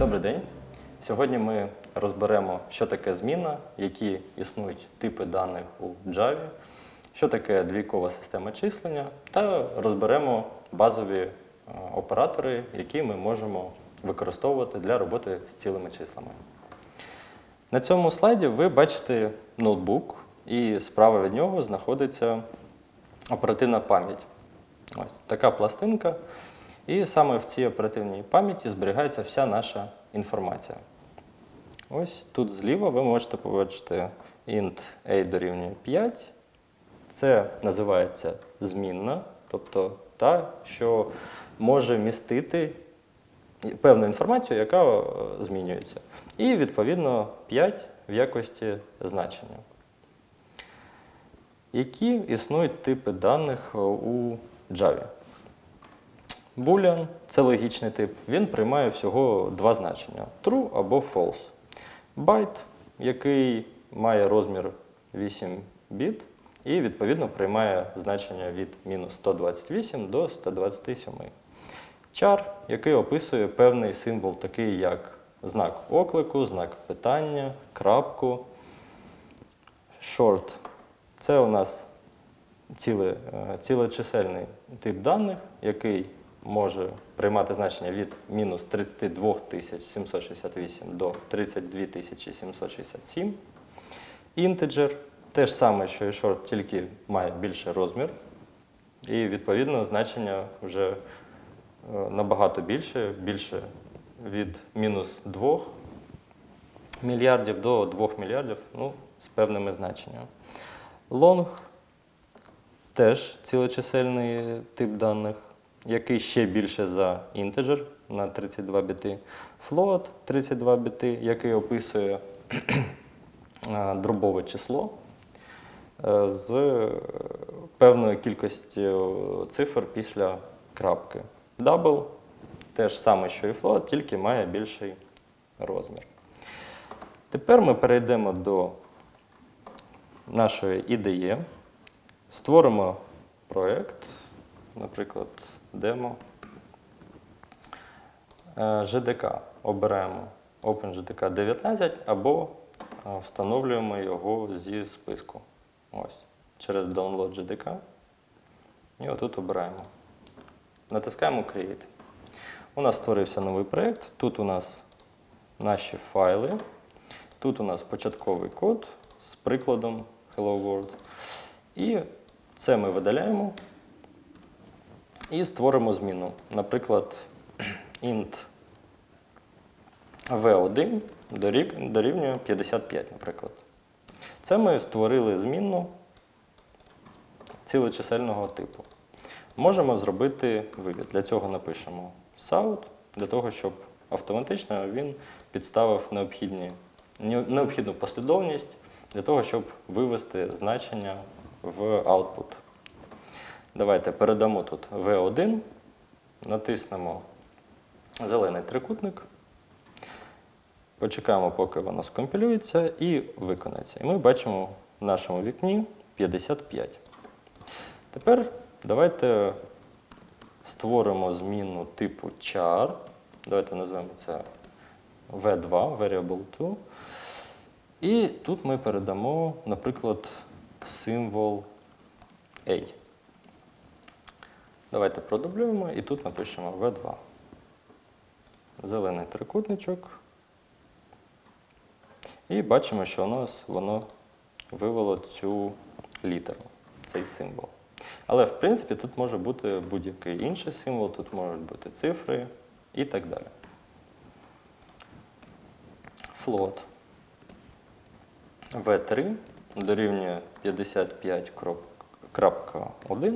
Добрий день. Сьогодні ми розберемо, що таке змінна, які існують типи даних у Java, що таке двійкова система числення, та розберемо базові оператори, які ми можемо використовувати для роботи з цілими числами. На цьому слайді ви бачите ноутбук, і справа від нього знаходиться оперативна пам'ять. Ось така пластинка. І саме в цій оперативній пам'яті зберігається вся наша інформація. Ось тут зліва ви можете побачити int a дорівнює 5. Це називається змінна, тобто та, що може містити певну інформацію, яка змінюється. І, відповідно, 5 в якості значення. Які існують типи даних у Java? Boolean – це логічний тип, він приймає всього два значення – true або false. Byte, який має розмір 8 біт і, відповідно, приймає значення від мінус 128 до 127. Char, який описує певний символ, такий як знак оклику, знак питання, крапку. Short – це у нас цілочисельний тип даних, який може приймати значення від мінус 32 768 до 32 767. Integer – те ж саме, що і short, тільки має більший розмір. І, відповідно, значення вже набагато більше від мінус 2 мільярдів до 2 мільярдів, з певними значеннями. Long – теж цілочисельний тип даних, який ще більше за integer на 32 біти. Float – 32 біти, який описує дробове число з певною кількістю цифр після крапки. Double – те ж саме, що і float, тільки має більший розмір. Тепер ми перейдемо до нашої IDE, створимо проєкт, наприклад, демо. JDK. Обираємо OpenJDK 19 або встановлюємо його зі списку. Ось. Через Download JDK. І отут обираємо. Натискаємо Create. У нас створився новий проєкт. Тут у нас наші файли. Тут у нас початковий код з прикладом Hello World. І це ми видаляємо. І створимо зміну. Наприклад, int v1 дорівнює 55, наприклад. Це ми створили змінну цілочисельного типу. Можемо зробити вивід. Для цього напишемо sout, для того, щоб автоматично він підставив необхідну послідовність для того, щоб вивести значення в output. Давайте передамо тут v1, натиснемо зелений трикутник, почекаємо, поки воно скомпілюється і виконається. І ми бачимо в нашому вікні 55. Тепер давайте створимо зміну типу char. Давайте назвемо це v2, variable2. І тут ми передамо, наприклад, символ a. Давайте продублюємо і тут напишемо v2. Зелений трикутничок. І бачимо, що у нас воно вивело цю літеру, цей символ. Але, в принципі, тут може бути будь-який інший символ, тут можуть бути цифри і так далі. Float. v3 дорівнює 55.1.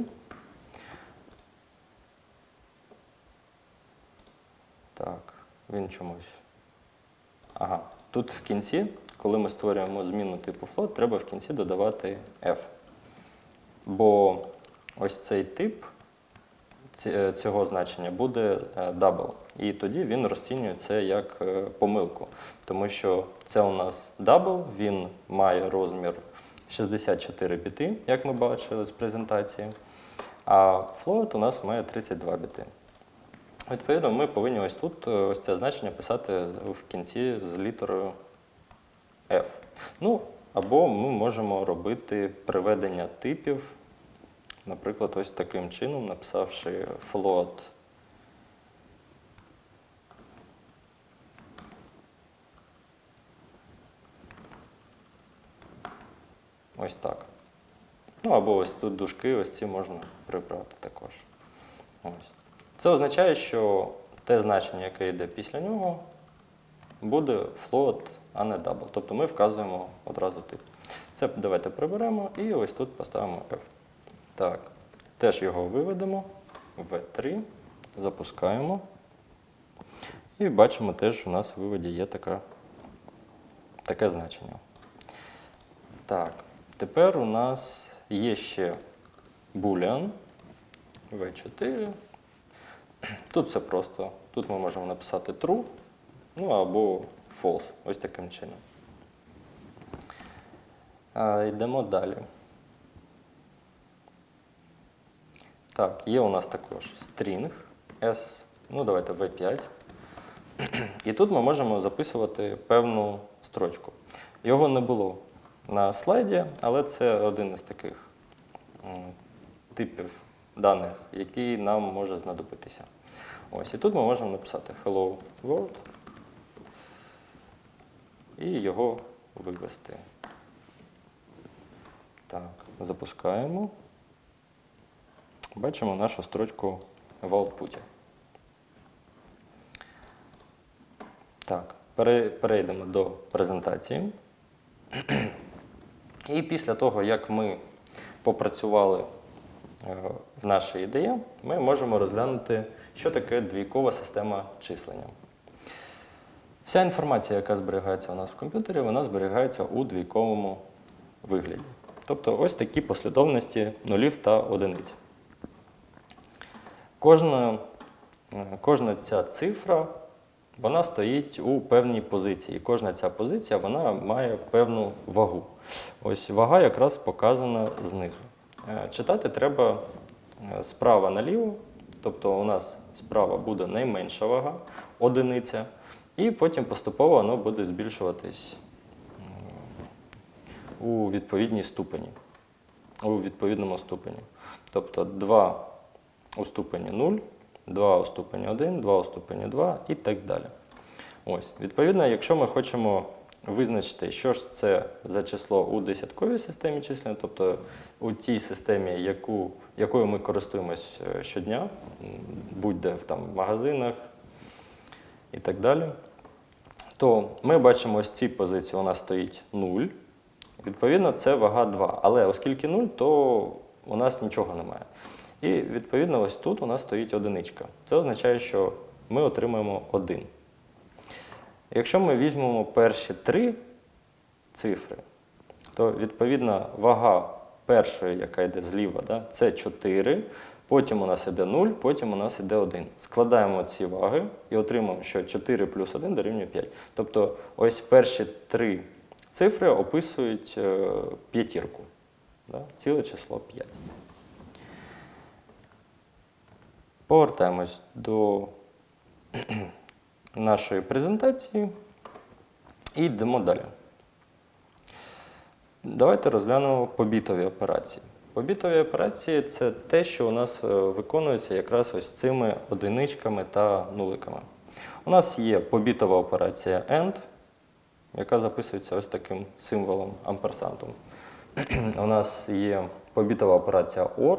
Так, він чомусь. Ага, тут в кінці, коли ми створюємо зміну типу float, треба в кінці додавати f. Бо ось цей тип цього значення буде double. І тоді він розцінює це як помилку. Тому що це у нас double, він має розмір 64 біти, як ми бачили з презентації, а float у нас має 32 біти. Відповідно, ми повинні ось тут ось це значення писати в кінці з літерою F. Ну, або ми можемо робити приведення типів, наприклад, ось таким чином, написавши float ось так. Ну, або ось тут дужки, ось ці можна прибрати також. Ось. Це означає, що те значення, яке йде після нього, буде float, а не double. Тобто ми вказуємо одразу тип. Це давайте приберемо і ось тут поставимо F. Так, теж його виведемо, V3, запускаємо. І бачимо теж, у нас в виводі є таке значення. Так, тепер у нас є ще boolean V4. Тут все просто. Тут ми можемо написати true, ну або false, ось таким чином. Йдемо далі. Так, є у нас також string s, ну давайте v5. І тут ми можемо записувати певну строчку. Його не було на слайді, але це один із таких типів даних, який нам може знадобитися. Ось, і тут ми можемо написати hello world і його вивести. Так, запускаємо. Бачимо нашу строчку в output. Так, перейдемо до презентації. І після того, як ми попрацювали в нашій ідеї, ми можемо розглянути, що таке двійкова система числення. Вся інформація, яка зберігається у нас в комп'ютері, вона зберігається у двійковому вигляді. Тобто ось такі послідовності нулів та одиниць. Кожна ця цифра, вона стоїть у певній позиції. Кожна ця позиція, вона має певну вагу. Ось вага якраз показана знизу. Читати треба справа наліво, тобто у нас справа буде найменша вага, одиниця, і потім поступово воно буде збільшуватись у відповідному ступені. Тобто 2 у ступені 0, 2 у ступені 1, 2 у ступені 2 і так далі. Ось. Відповідно, якщо ми хочемо визначити, що ж це за число у десятковій системі числення, тобто у тій системі, якою ми користуємось щодня, будь-де в магазинах і так далі, то ми бачимо ось ці позиції, у нас стоїть 0, відповідно, це вага 2. Але оскільки 0, то у нас нічого немає. І, відповідно, ось тут у нас стоїть одиничка. Це означає, що ми отримаємо 1. Якщо ми візьмемо перші 3 цифри, то, відповідно, вага першої, яка йде зліва, це 4, потім у нас йде 0, потім у нас йде 1. Складаємо ці ваги і отримаємо, що 4 плюс 1 дорівнює 5. Тобто, ось перші 3 цифри описують п'ятірку, ціле число 5. Повертаємось до нашої презентації і йдемо далі. Давайте розглянемо побітові операції. Побітові операції – це те, що у нас виконується якраз ось цими одиничками та нуликами. У нас є побітова операція AND, яка записується ось таким символом амперсантом. У нас є побітова операція OR,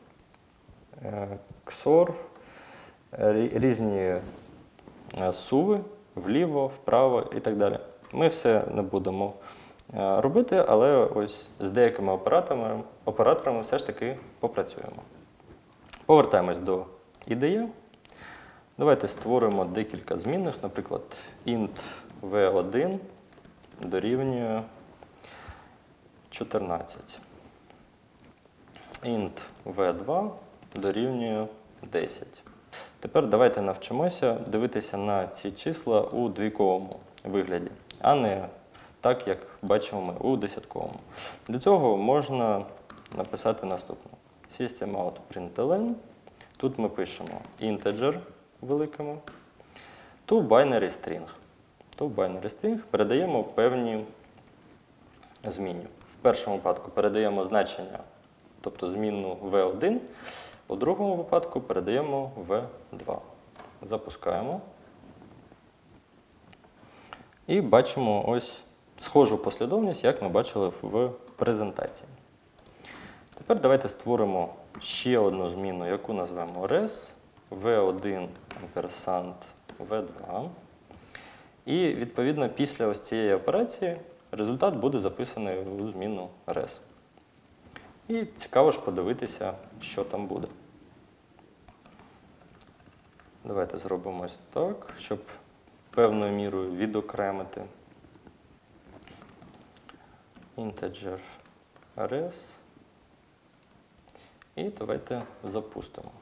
XOR, різні суви вліво, вправо і так далі. Ми все не будемо робити, але ось з деякими операторами все ж таки попрацюємо. Повертаємось до ідеї. Давайте створимо декілька змінних, наприклад, int v1 дорівнює 14. Int v2 дорівнює 10. Тепер давайте навчимося дивитися на ці числа у двійковому вигляді, а не так, як бачимо ми у десятковому. Для цього можна написати наступне. System.out.println. Тут ми пишемо integer, великими, to binary string. To binary string передаємо певні зміни. В першому випадку передаємо значення, тобто змінну v1, у другому випадку передаємо v2. Запускаємо. І бачимо ось схожу послідовність, як ми бачили в презентації. Тепер давайте створимо ще одну зміну, яку назвемо res, v1 ampersand v2. І, відповідно, після ось цієї операції результат буде записаний у зміну res. І цікаво ж подивитися, що там буде. Давайте зробимо ось так, щоб певною мірою відокремити integer res. І давайте запустимо.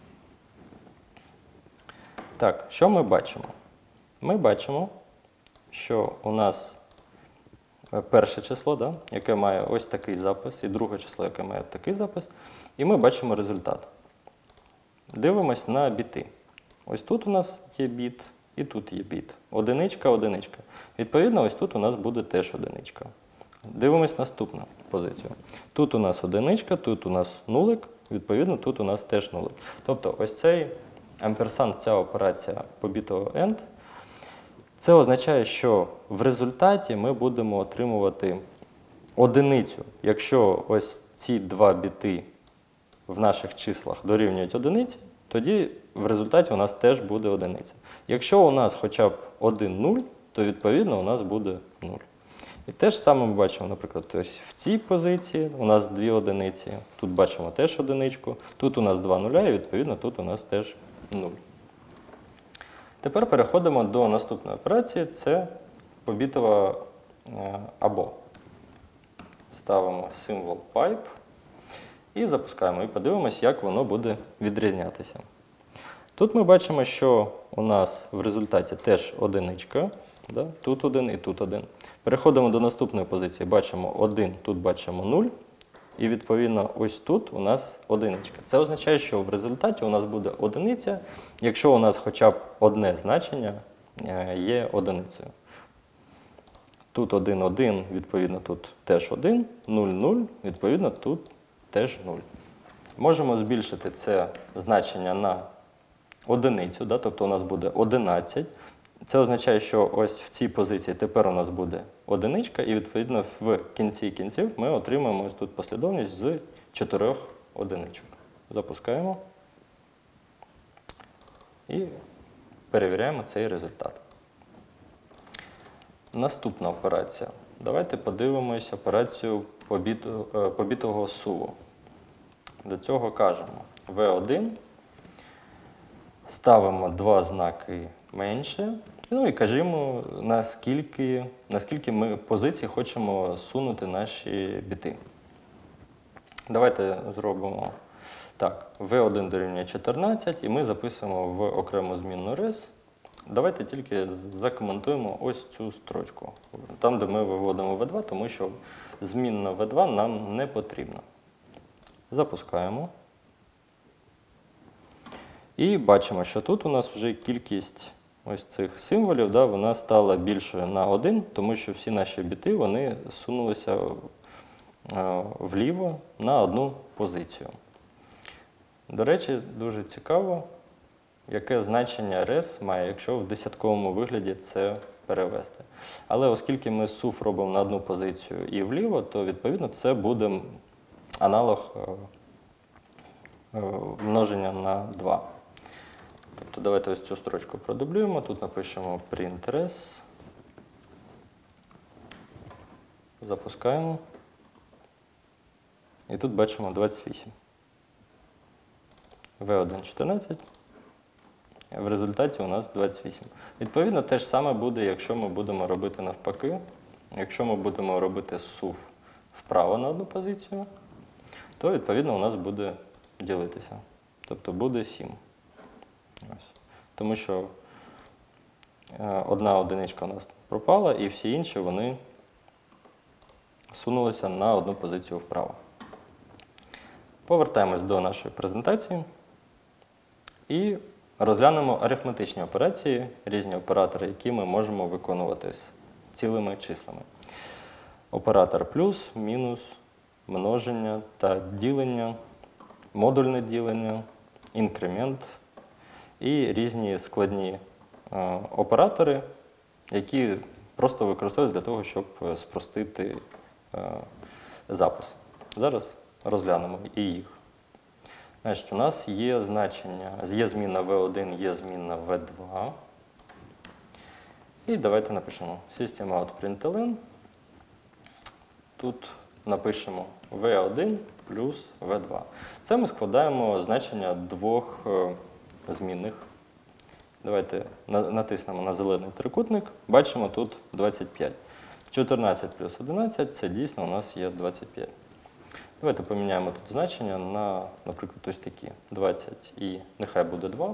Так, що ми бачимо? Ми бачимо, що у нас перше число, да, яке має ось такий запис, і друге число, яке має такий запис, і ми бачимо результат. Дивимось на біти. Ось тут у нас є біт, і тут є біт. Одиничка, одиничка. Відповідно, ось тут у нас буде теж одиничка. Дивимось наступну позицію. Тут у нас одиничка, тут у нас нулик, відповідно, тут у нас теж нулик. Тобто ось цей амперсанд, ця операція по бітово end, це означає, що в результаті ми будемо отримувати одиницю. Якщо ось ці два біти в наших числах дорівнюють одиниці, тоді в результаті у нас теж буде одиниця. Якщо у нас хоча б один нуль, то відповідно у нас буде 0. І те ж саме ми бачимо, наприклад, ось в цій позиції у нас дві одиниці, тут бачимо теж одиничку, тут у нас два нуля, і відповідно тут у нас теж 0. Тепер переходимо до наступної операції, це побітова або. Ставимо символ pipe і запускаємо, і подивимось, як воно буде відрізнятися. Тут ми бачимо, що у нас в результаті теж одиничка, да? Тут один і тут один. Переходимо до наступної позиції, бачимо 1, тут бачимо 0, і відповідно ось тут у нас одиничка. Це означає, що в результаті у нас буде одиниця, якщо у нас хоча б одне значення є одиницею. Тут 1, 1, відповідно тут теж 1, 0, 0, відповідно тут теж 0. Можемо збільшити це значення на одиницю, да? Тобто у нас буде 11. Це означає, що ось в цій позиції тепер у нас буде одиничка, і відповідно в кінці кінців ми отримаємо ось тут послідовність з 4 одиничок. Запускаємо і перевіряємо цей результат. Наступна операція. Давайте подивимось операцію побітового суву. До цього кажемо v1, ставимо два знаки менше, ну і кажемо, наскільки ми позицій хочемо сунути наші біти. Давайте зробимо так, v1 дорівнює 14, і ми записуємо в окрему змінну res. Давайте тільки закоментуємо ось цю строчку, там, де ми виводимо v2, тому що змінна v2 нам не потрібна. Запускаємо. І бачимо, що тут у нас вже кількість ось цих символів, да, вона стала більшою на 1, тому що всі наші біти вони сунулися вліво на одну позицію. До речі, дуже цікаво, яке значення res має, якщо в десятковому вигляді це перевести. Але оскільки ми сув робимо на одну позицію і вліво, то відповідно це буде аналог множення на 2. Тобто давайте ось цю строчку продублюємо, тут напишемо print res, запускаємо, і тут бачимо 28. v1 14, в результаті у нас 28. Відповідно, те ж саме буде, якщо ми будемо робити навпаки. Якщо ми будемо робити сув вправо на одну позицію, то відповідно у нас буде ділитися. Тобто буде 7. Ось. Тому що одна одиничка у нас пропала, і всі інші вони сунулися на одну позицію вправо. Повертаємось до нашої презентації і Розглянемо арифметичні операції, різні оператори, які ми можемо виконувати з цілими числами. Оператор плюс, мінус, множення та ділення, модульне ділення, інкремент і різні складні оператори, які просто використовуються для того, щоб спростити запис. Зараз розглянемо і їх. Значить, у нас є значення, є змінна V1, є змінна V2. І давайте напишемо System.out.println. Тут напишемо V1 плюс V2. Це ми складаємо значення двох змінних. Давайте натиснемо на зелений трикутник. Бачимо тут 25. 14 плюс 11 – це дійсно у нас є 25. Давайте поміняємо тут значення на, наприклад, ось такі. 20 і нехай буде 2.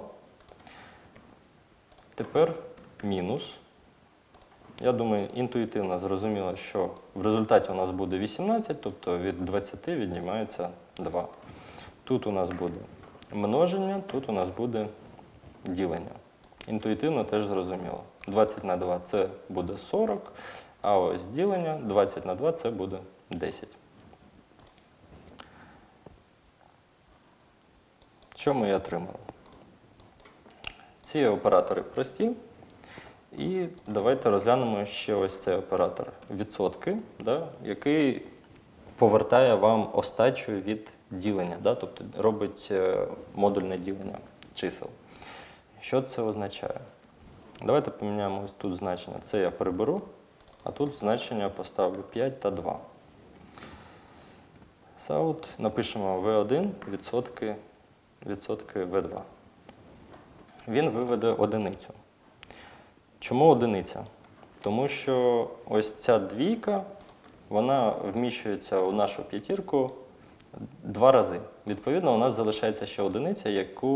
Тепер мінус. Я думаю, інтуїтивно зрозуміло, що в результаті у нас буде 18, тобто від 20 віднімається 2. Тут у нас буде множення, тут у нас буде ділення. Інтуїтивно теж зрозуміло. 20 на 2 – це буде 40, а ось ділення 20 на 2 – це буде 10. Що ми отримали? Ці оператори прості. І давайте розглянемо ще ось цей оператор відсотки, який повертає вам остачу від ділення, тобто робить модульне ділення чисел. Що це означає? Давайте поміняємо ось тут значення. Це я приберу, а тут значення поставлю 5 та 2. Sout, напишемо V1 відсотки V2. Він виведе одиницю. Чому одиниця? Тому що ось ця двійка, вона вміщується у нашу п'ятірку 2 рази. Відповідно, у нас залишається ще одиниця,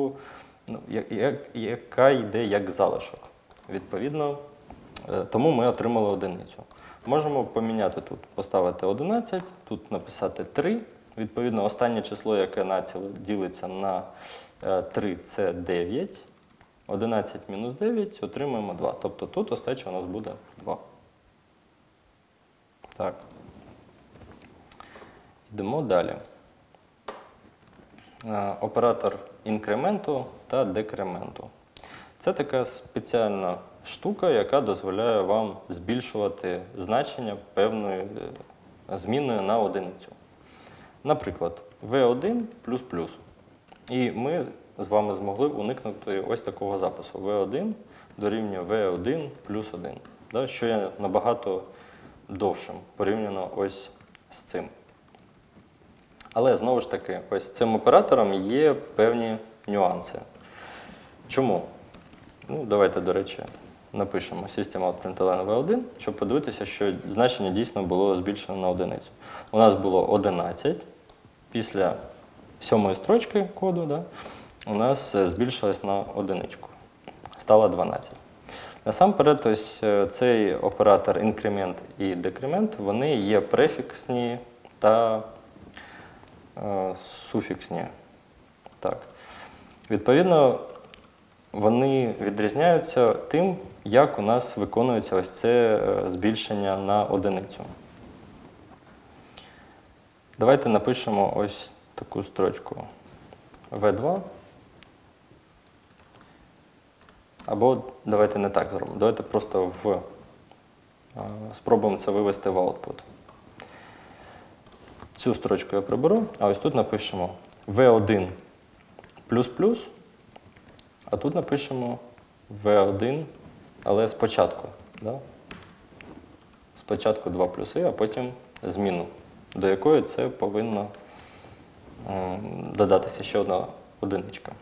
яка йде як залишок. Відповідно, тому ми отримали одиницю. Можемо поміняти тут, поставити 11, тут написати 3. Відповідно, останнє число, яке націло ділиться на 3, це 9. 11 мінус 9 отримуємо 2. Тобто тут остача у нас буде 2. Так. Йдемо далі. Оператор інкременту та декременту. Це така спеціальна штука, яка дозволяє вам збільшувати значення певної змінною на одиницю. Наприклад, V1 плюс плюс. І ми з вами змогли уникнути ось такого запису. V1 дорівнює V1 плюс 1, що є набагато довшим порівняно ось з цим. Але, знову ж таки, ось цим оператором є певні нюанси. Чому? Давайте, до речі, напишемо System.out.println V1, щоб подивитися, що значення дійсно було збільшено на одиницю. У нас було 11, після 7-ї строчки коду, у нас збільшилось на одиничку, стало 12. Насамперед, ось цей оператор інкремент і декремент, вони є префіксні та суфіксні. Так. Відповідно, вони відрізняються тим, як у нас виконується ось це збільшення на одиницю. Давайте напишемо ось таку строчку V2. Або давайте не так зробимо. Давайте просто спробуємо це вивести в output. Цю строчку я приберу, а ось тут напишемо V1 плюс плюс, а тут напишемо V1, але спочатку. Спочатку 2 плюси, а потім зміну, до якої це повинно додатися ще одна одиничка.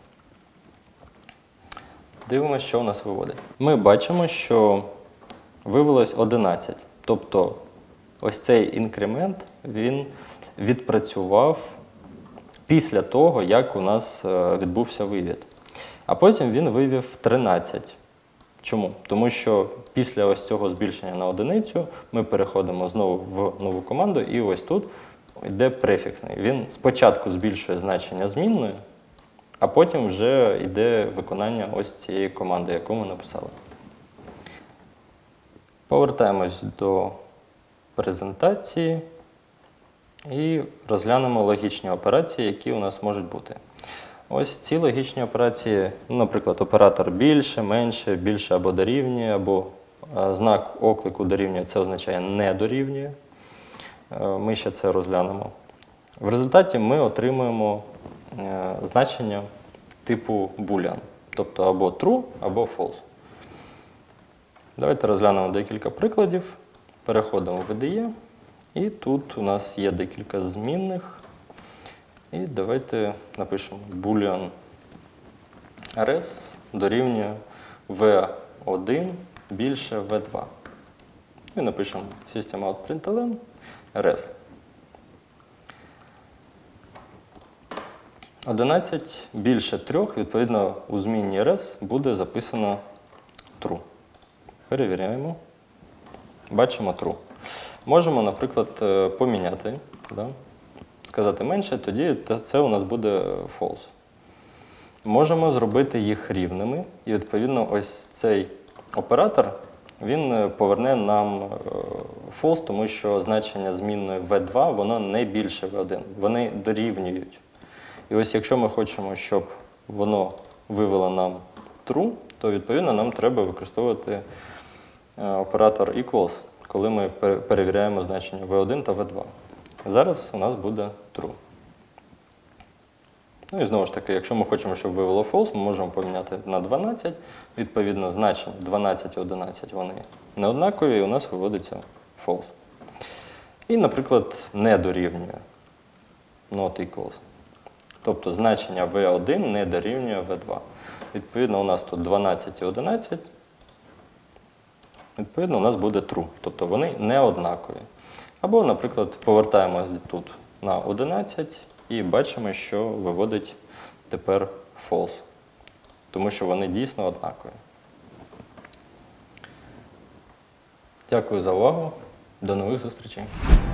Дивимося, що у нас виводить. Ми бачимо, що вивелось 11. Тобто ось цей інкремент, він відпрацював після того, як у нас відбувся вивід. А потім він вивів 13. Чому? Тому що після ось цього збільшення на одиницю ми переходимо знову в нову команду, і ось тут йде префіксний. Він спочатку збільшує значення змінної, а потім вже йде виконання ось цієї команди, яку ми написали. Повертаємось до презентації і розглянемо логічні операції, які у нас можуть бути. Ось ці логічні операції, наприклад, оператор більше, менше, більше або дорівнює, або знак оклику дорівнює, це означає не дорівнює. Ми ще це розглянемо. В результаті ми отримуємо значення типу boolean, тобто або true, або false. Давайте розглянемо декілька прикладів. Переходимо в IDE. І тут у нас є декілька змінних. І давайте напишемо boolean rs дорівнює v1 більше v2. І напишемо system.out.println rs. 11 більше 3, відповідно, у змінній rs буде записано true. Перевіряємо. Бачимо true. Можемо, наприклад, поміняти, да? Сказати менше, тоді це у нас буде false. Можемо зробити їх рівними, і, відповідно, ось цей оператор, він поверне нам false, тому що значення змінної v2, воно не більше v1, вони дорівнюють. І ось якщо ми хочемо, щоб воно вивело нам true, то, відповідно, нам треба використовувати оператор equals, коли ми перевіряємо значення v1 та v2. Зараз у нас буде true. Ну і знову ж таки, якщо ми хочемо, щоб вивело false, ми можемо поміняти на 12. Відповідно, значення 12 і 11 вони не однакові, і у нас виводиться false. І, наприклад, не дорівнює not equals. Тобто значення v1 не дорівнює v2. Відповідно, у нас тут 12 і 11. Відповідно, у нас буде true. Тобто вони не однакові. Або, наприклад, повертаємось тут на 11 і бачимо, що виводить тепер false. Тому що вони дійсно однакові. Дякую за увагу. До нових зустрічей.